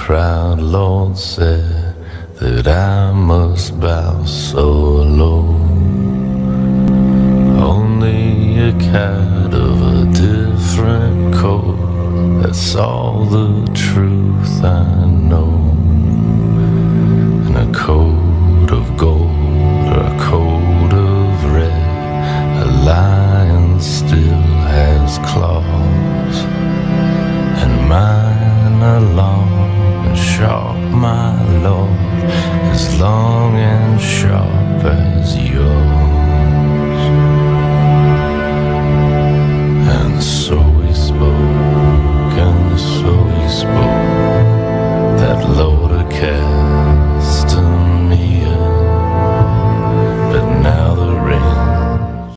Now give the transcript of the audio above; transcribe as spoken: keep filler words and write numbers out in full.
proud lord said that I must bow so low. Only a cat of a different coat, that's all the truth